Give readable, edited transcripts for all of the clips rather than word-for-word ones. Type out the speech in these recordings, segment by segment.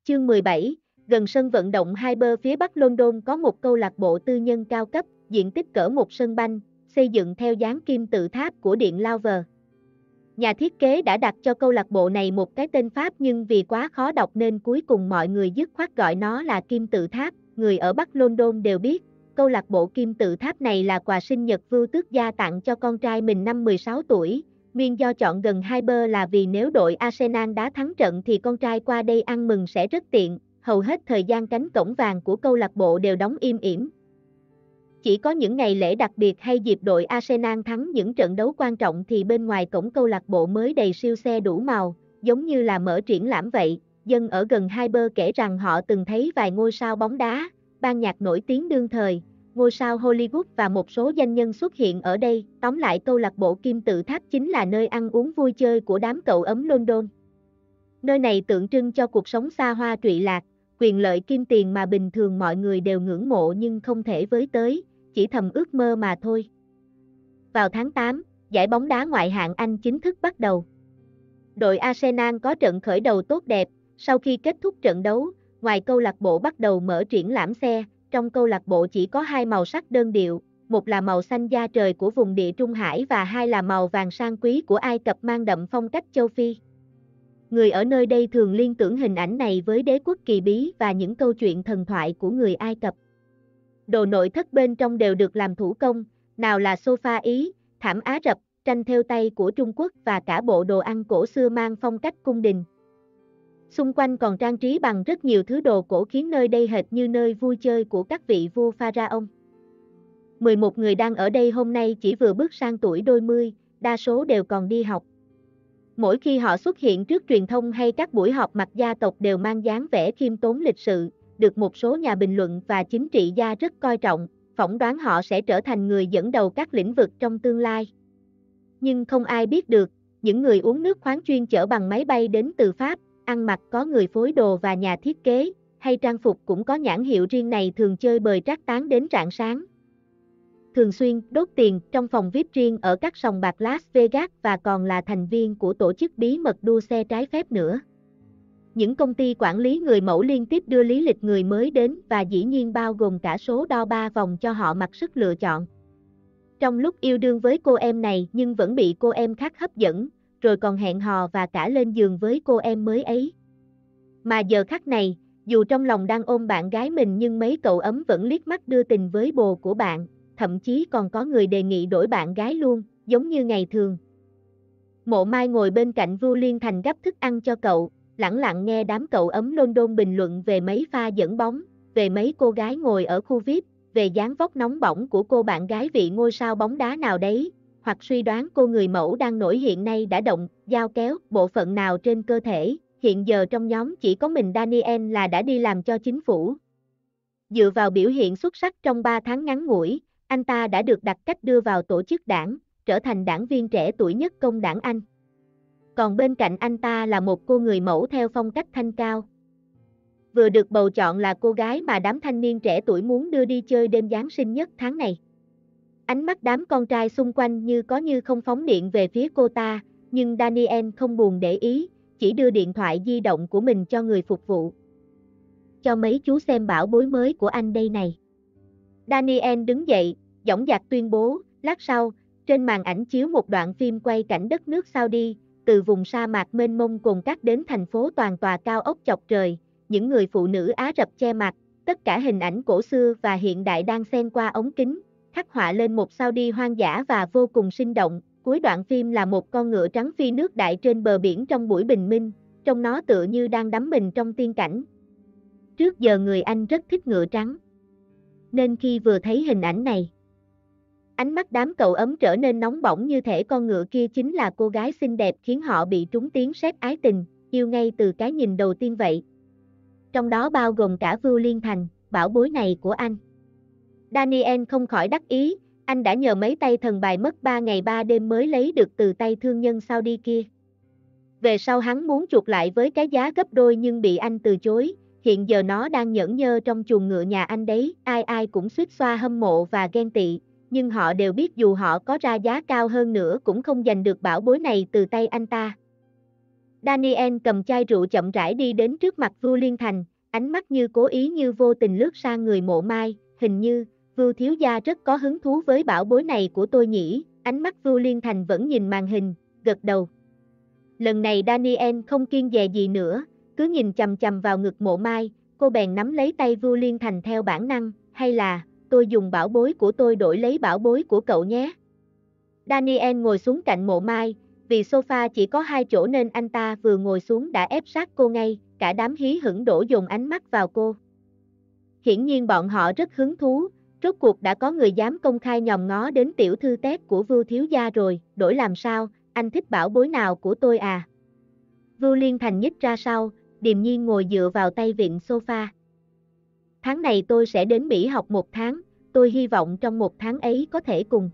Chương 17, gần sân vận động Hyper phía bắc London có một câu lạc bộ tư nhân cao cấp, diện tích cỡ một sân banh, xây dựng theo dáng kim tự tháp của Điện Louvre. Nhà thiết kế đã đặt cho câu lạc bộ này một cái tên Pháp nhưng vì quá khó đọc nên cuối cùng mọi người dứt khoát gọi nó là Kim Tự Tháp. Người ở Bắc London đều biết, câu lạc bộ Kim Tự Tháp này là quà sinh nhật Vua Tước Gia tặng cho con trai mình năm 16 tuổi. Nguyên do chọn gần Hyper là vì nếu đội Arsenal đá thắng trận thì con trai qua đây ăn mừng sẽ rất tiện, hầu hết thời gian cánh cổng vàng của câu lạc bộ đều đóng im ỉm. Chỉ có những ngày lễ đặc biệt hay dịp đội Arsenal thắng những trận đấu quan trọng thì bên ngoài cổng câu lạc bộ mới đầy siêu xe đủ màu, giống như là mở triển lãm vậy. Dân ở gần Hyper kể rằng họ từng thấy vài ngôi sao bóng đá, ban nhạc nổi tiếng đương thời, ngôi sao Hollywood và một số danh nhân xuất hiện ở đây. Tóm lại câu lạc bộ Kim Tự Tháp chính là nơi ăn uống vui chơi của đám cậu ấm London. Nơi này tượng trưng cho cuộc sống xa hoa trụy lạc, quyền lợi kim tiền mà bình thường mọi người đều ngưỡng mộ nhưng không thể với tới, chỉ thầm ước mơ mà thôi. Vào tháng 8, giải bóng đá ngoại hạng Anh chính thức bắt đầu. Đội Arsenal có trận khởi đầu tốt đẹp, sau khi kết thúc trận đấu, ngoài câu lạc bộ bắt đầu mở triển lãm xe, trong câu lạc bộ chỉ có hai màu sắc đơn điệu, một là màu xanh da trời của vùng Địa Trung Hải và hai là màu vàng sang quý của Ai Cập mang đậm phong cách châu Phi. Người ở nơi đây thường liên tưởng hình ảnh này với đế quốc kỳ bí và những câu chuyện thần thoại của người Ai Cập. Đồ nội thất bên trong đều được làm thủ công, nào là sofa Ý, thảm Ả Rập, tranh thêu tay của Trung Quốc và cả bộ đồ ăn cổ xưa mang phong cách cung đình. Xung quanh còn trang trí bằng rất nhiều thứ đồ cổ khiến nơi đây hệt như nơi vui chơi của các vị vua pharaoh. 11 người đang ở đây hôm nay chỉ vừa bước sang tuổi đôi mươi, đa số đều còn đi học. Mỗi khi họ xuất hiện trước truyền thông hay các buổi họp mặt gia tộc đều mang dáng vẻ khiêm tốn lịch sự, được một số nhà bình luận và chính trị gia rất coi trọng, phỏng đoán họ sẽ trở thành người dẫn đầu các lĩnh vực trong tương lai. Nhưng không ai biết được, những người uống nước khoáng chuyên chở bằng máy bay đến từ Pháp, ăn mặc có người phối đồ và nhà thiết kế, hay trang phục cũng có nhãn hiệu riêng này thường chơi bời trác tán đến rạng sáng. Thường xuyên đốt tiền trong phòng VIP riêng ở các sòng bạc Las Vegas và còn là thành viên của tổ chức bí mật đua xe trái phép nữa. Những công ty quản lý người mẫu liên tiếp đưa lý lịch người mới đến và dĩ nhiên bao gồm cả số đo 3 vòng cho họ mặc sức lựa chọn. Trong lúc yêu đương với cô em này nhưng vẫn bị cô em khác hấp dẫn, rồi còn hẹn hò và cả lên giường với cô em mới ấy. Mà giờ khắc này, dù trong lòng đang ôm bạn gái mình nhưng mấy cậu ấm vẫn liếc mắt đưa tình với bồ của bạn, thậm chí còn có người đề nghị đổi bạn gái luôn, giống như ngày thường. Mộ Mai ngồi bên cạnh Vưu Liên Thành gắp thức ăn cho cậu, lẳng lặng nghe đám cậu ấm London bình luận về mấy pha dẫn bóng, về mấy cô gái ngồi ở khu VIP, về dáng vóc nóng bỏng của cô bạn gái vị ngôi sao bóng đá nào đấy, hoặc suy đoán cô người mẫu đang nổi hiện nay đã động, dao kéo, bộ phận nào trên cơ thể. Hiện giờ trong nhóm chỉ có mình Daniel là đã đi làm cho chính phủ. Dựa vào biểu hiện xuất sắc trong 3 tháng ngắn ngủi, anh ta đã được đặt cách đưa vào tổ chức đảng, trở thành đảng viên trẻ tuổi nhất công đảng Anh. Còn bên cạnh anh ta là một cô người mẫu theo phong cách thanh cao. Vừa được bầu chọn là cô gái mà đám thanh niên trẻ tuổi muốn đưa đi chơi đêm Giáng sinh nhất tháng này. Ánh mắt đám con trai xung quanh như có như không phóng điện về phía cô ta, nhưng Daniel không buồn để ý, chỉ đưa điện thoại di động của mình cho người phục vụ. Cho mấy chú xem bảo bối mới của anh đây này. Daniel đứng dậy, dõng dạc tuyên bố, lát sau, trên màn ảnh chiếu một đoạn phim quay cảnh đất nước Saudi, từ vùng sa mạc mênh mông cồn cát đến thành phố toàn tòa cao ốc chọc trời, những người phụ nữ Ả Rập che mặt, tất cả hình ảnh cổ xưa và hiện đại đang xen qua ống kính, khắc họa lên một Saudi hoang dã và vô cùng sinh động. Cuối đoạn phim là một con ngựa trắng phi nước đại trên bờ biển trong buổi bình minh, trông nó tựa như đang đắm mình trong tiên cảnh. Trước giờ người Anh rất thích ngựa trắng, nên khi vừa thấy hình ảnh này, ánh mắt đám cậu ấm trở nên nóng bỏng như thể con ngựa kia chính là cô gái xinh đẹp khiến họ bị trúng tiếng sét ái tình, yêu ngay từ cái nhìn đầu tiên vậy. Trong đó bao gồm cả Vưu Liên Thành, bảo bối này của anh. Daniel không khỏi đắc ý, anh đã nhờ mấy tay thần bài mất 3 ngày 3 đêm mới lấy được từ tay thương nhân Saudi kia. Về sau hắn muốn chuộc lại với cái giá gấp đôi nhưng bị anh từ chối, hiện giờ nó đang nhởn nhơ trong chuồng ngựa nhà anh đấy, ai ai cũng xuýt xoa hâm mộ và ghen tị, nhưng họ đều biết dù họ có ra giá cao hơn nữa cũng không giành được bảo bối này từ tay anh ta. Daniel cầm chai rượu chậm rãi đi đến trước mặt Vưu Liên Thành, ánh mắt như cố ý như vô tình lướt sang người Mộ Mai, hình như, Vưu thiếu gia rất có hứng thú với bảo bối này của tôi nhỉ, ánh mắt Vưu Liên Thành vẫn nhìn màn hình, gật đầu. Lần này Daniel không kiêng dè gì nữa, cứ nhìn chằm chằm vào ngực Mộ Mai, cô bèn nắm lấy tay Vưu Liên Thành theo bản năng, hay là, tôi dùng bảo bối của tôi đổi lấy bảo bối của cậu nhé. Daniel ngồi xuống cạnh Mộ Mai, vì sofa chỉ có 2 chỗ nên anh ta vừa ngồi xuống đã ép sát cô ngay, cả đám hí hửng đổ dồn ánh mắt vào cô. Hiển nhiên bọn họ rất hứng thú, rốt cuộc đã có người dám công khai nhòm ngó đến tiểu thư tét của Vưu thiếu gia rồi, đổi làm sao, anh thích bảo bối nào của tôi à? Vưu Liên Thành nhích ra sau, điềm nhiên ngồi dựa vào tay vịn sofa. Tháng này tôi sẽ đến Mỹ học 1 tháng, tôi hy vọng trong 1 tháng ấy có thể cùng.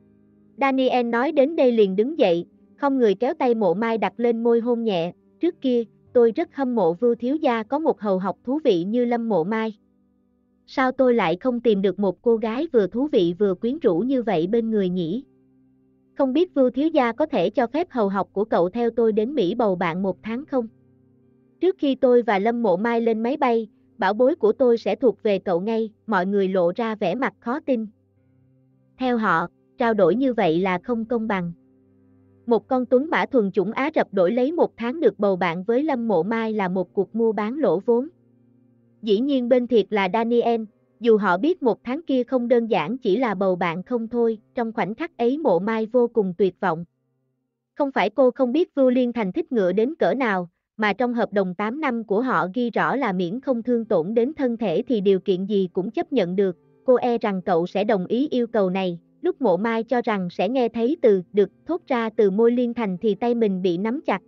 Daniel nói đến đây liền đứng dậy, không người kéo tay Mộ Mai đặt lên môi hôn nhẹ, trước kia, tôi rất hâm mộ Vưu thiếu gia có một hầu học thú vị như Lâm Mộ Mai. Sao tôi lại không tìm được một cô gái vừa thú vị vừa quyến rũ như vậy bên người nhỉ? Không biết Vưu thiếu gia có thể cho phép hầu học của cậu theo tôi đến Mỹ bầu bạn 1 tháng không? Trước khi tôi và Lâm Mộ Mai lên máy bay, bảo bối của tôi sẽ thuộc về cậu ngay, mọi người lộ ra vẻ mặt khó tin. Theo họ, trao đổi như vậy là không công bằng. Một con tuấn mã thuần chủng Á Rập đổi lấy 1 tháng được bầu bạn với Lâm Mộ Mai là một cuộc mua bán lỗ vốn. Dĩ nhiên bên thiệt là Daniel, dù họ biết 1 tháng kia không đơn giản chỉ là bầu bạn không thôi, trong khoảnh khắc ấy Mộ Mai vô cùng tuyệt vọng. Không phải cô không biết Vưu Liên Thành thích ngựa đến cỡ nào, mà trong hợp đồng 8 năm của họ ghi rõ là miễn không thương tổn đến thân thể thì điều kiện gì cũng chấp nhận được, cô e rằng cậu sẽ đồng ý yêu cầu này. Lúc Mộ Mai cho rằng sẽ nghe thấy từ được thốt ra từ môi Liên Thành thì tay mình bị nắm chặt.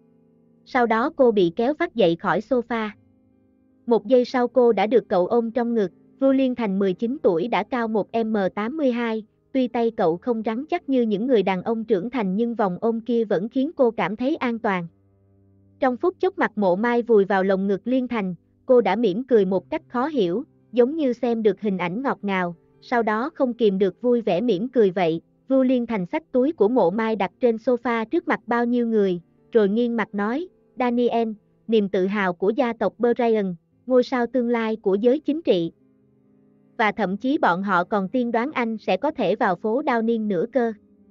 Sau đó cô bị kéo vắt dậy khỏi sofa. 1 giây sau cô đã được cậu ôm trong ngực, Vưu Liên Thành 19 tuổi đã cao 1m82, tuy tay cậu không rắn chắc như những người đàn ông trưởng thành nhưng vòng ôm kia vẫn khiến cô cảm thấy an toàn. Trong phút chốc mặt Mộ Mai vùi vào lồng ngực Liên Thành, cô đã mỉm cười một cách khó hiểu, giống như xem được hình ảnh ngọt ngào. Sau đó không kìm được vui vẻ mỉm cười vậy, Vưu Liên Thành xách túi của Mộ Mai đặt trên sofa trước mặt bao nhiêu người, rồi nghiêng mặt nói, Daniel, niềm tự hào của gia tộc Brian, ngôi sao tương lai của giới chính trị. Và thậm chí bọn họ còn tiên đoán anh sẽ có thể vào phố Downing nữa cơ.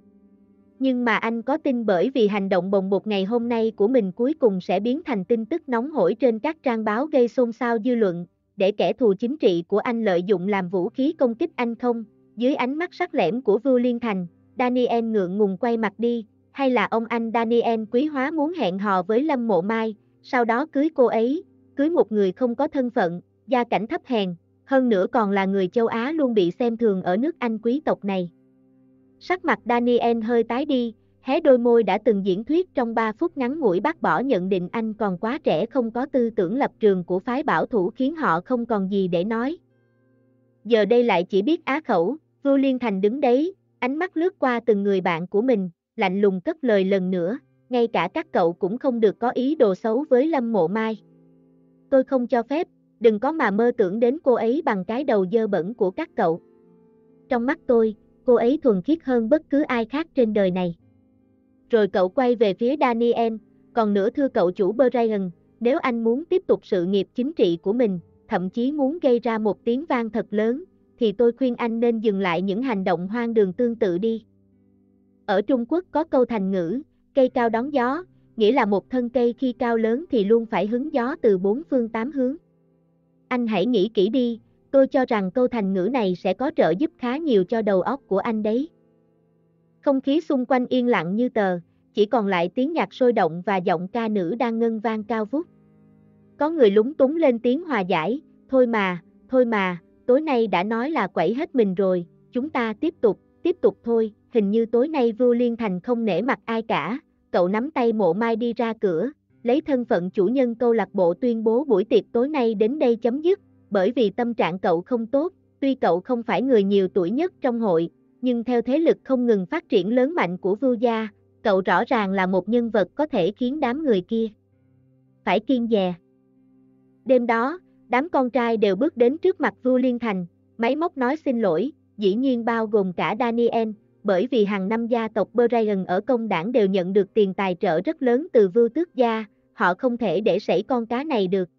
Nhưng mà anh có tin bởi vì hành động bồng bột ngày hôm nay của mình cuối cùng sẽ biến thành tin tức nóng hổi trên các trang báo gây xôn xao dư luận, để kẻ thù chính trị của anh lợi dụng làm vũ khí công kích anh không? Dưới ánh mắt sắc lẻm của Vưu Liên Thành, Daniel ngượng ngùng quay mặt đi, hay là ông anh Daniel quý hóa muốn hẹn hò với Lâm Mộ Mai, sau đó cưới cô ấy, cưới một người không có thân phận, gia cảnh thấp hèn, hơn nữa còn là người châu Á luôn bị xem thường ở nước Anh quý tộc này. Sắc mặt Daniel hơi tái đi, hé đôi môi đã từng diễn thuyết trong 3 phút ngắn ngủi bác bỏ nhận định anh còn quá trẻ không có tư tưởng lập trường của phái bảo thủ khiến họ không còn gì để nói. Giờ đây lại chỉ biết á khẩu, Vưu Liên Thành đứng đấy, ánh mắt lướt qua từng người bạn của mình, lạnh lùng cất lời lần nữa, ngay cả các cậu cũng không được có ý đồ xấu với Lâm Mộ Mai. Tôi không cho phép, đừng có mà mơ tưởng đến cô ấy bằng cái đầu dơ bẩn của các cậu. Trong mắt tôi, cô ấy thuần khiết hơn bất cứ ai khác trên đời này. Rồi cậu quay về phía Daniel, còn nữa thưa cậu chủ Brian, nếu anh muốn tiếp tục sự nghiệp chính trị của mình, thậm chí muốn gây ra một tiếng vang thật lớn, thì tôi khuyên anh nên dừng lại những hành động hoang đường tương tự đi. Ở Trung Quốc có câu thành ngữ, cây cao đón gió, nghĩa là một thân cây khi cao lớn thì luôn phải hứng gió từ 4 phương 8 hướng. Anh hãy nghĩ kỹ đi, tôi cho rằng câu thành ngữ này sẽ có trợ giúp khá nhiều cho đầu óc của anh đấy. Không khí xung quanh yên lặng như tờ, chỉ còn lại tiếng nhạc sôi động và giọng ca nữ đang ngân vang cao vút. Có người lúng túng lên tiếng hòa giải, thôi mà, tối nay đã nói là quẩy hết mình rồi, chúng ta tiếp tục thôi, hình như tối nay Vưu Liên Thành không nể mặt ai cả, cậu nắm tay Mộ Mai đi ra cửa, lấy thân phận chủ nhân câu lạc bộ tuyên bố buổi tiệc tối nay đến đây chấm dứt, bởi vì tâm trạng cậu không tốt, tuy cậu không phải người nhiều tuổi nhất trong hội, nhưng theo thế lực không ngừng phát triển lớn mạnh của Vưu gia, cậu rõ ràng là một nhân vật có thể khiến đám người kia phải kiêng dè. Đêm đó, đám con trai đều bước đến trước mặt Vưu Liên Thành, máy móc nói xin lỗi, dĩ nhiên bao gồm cả Daniel, bởi vì hàng năm gia tộc Brian ở công đảng đều nhận được tiền tài trợ rất lớn từ Vưu tước gia, họ không thể để sảy con cá này được.